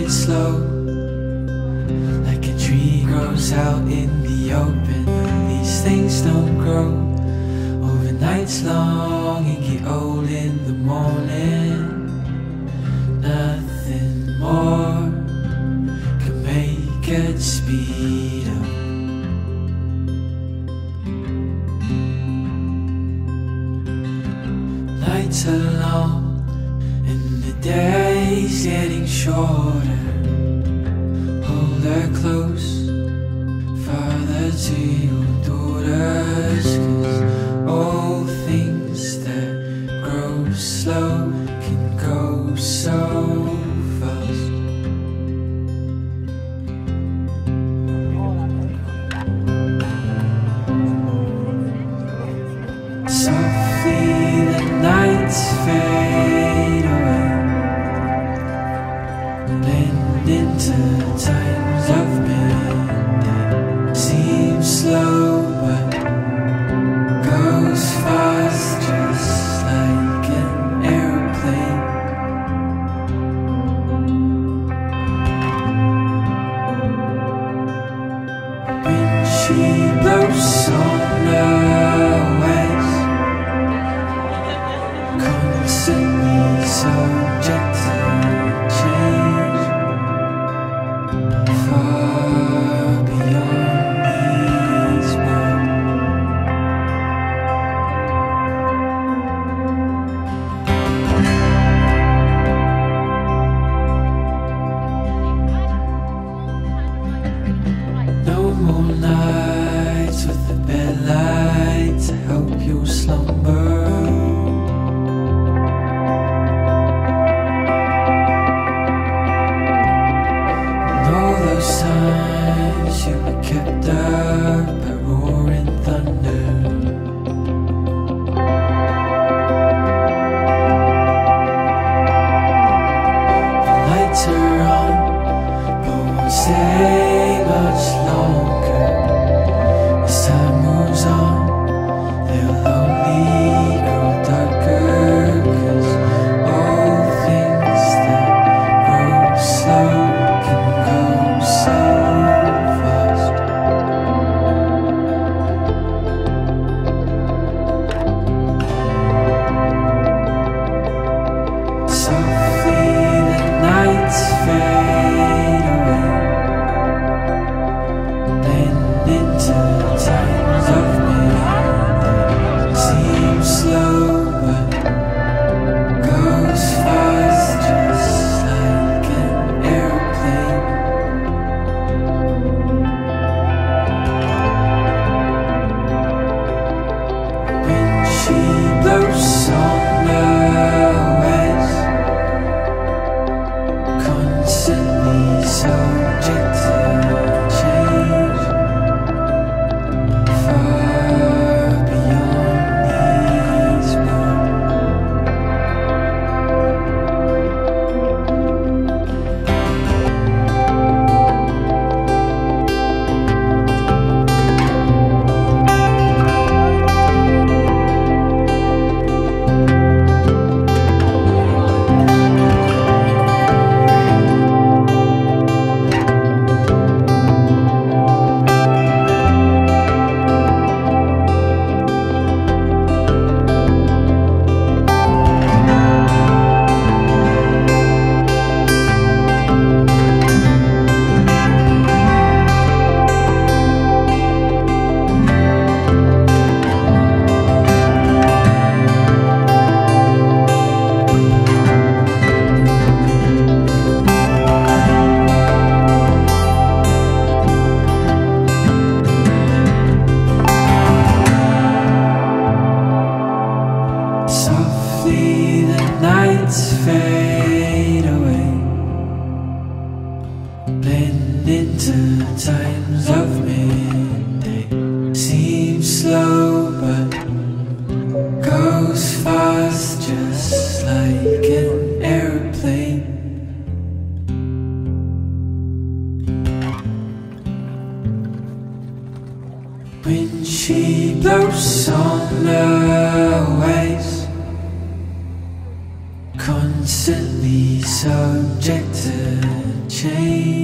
it slow, like a tree grows out in the open. These things don't grow over nights long and get old in the morning. Nothing more can make it speed up. Nights are long and the day's getting shorter. Hold her close, father to your daughters, 'cause all things that grow slow can go so fast. Softly the nights fade away, blend into times of midday. Seems slow but goes fast, just like an airplane. When she blows on her waves, constantly subject to change, far beyond these words. No more nights with the bedlight to help you slumber. Times you were kept up by roaring thunder. The lights are on, but won't stay much longer. As time moves on, they'll only grow darker, 'cause all things that grow slow can go so fast. Softly the nights fade away, blend into times of midday. Seems slow but goes fast, just like an airplane. When she blows on her waves, constantly subject to change, far beyond these words. Softly the nights fade away, blend into times of midday. Seems slow but goes fast, just like an airplane. When she blows on her waves, constantly subject to change.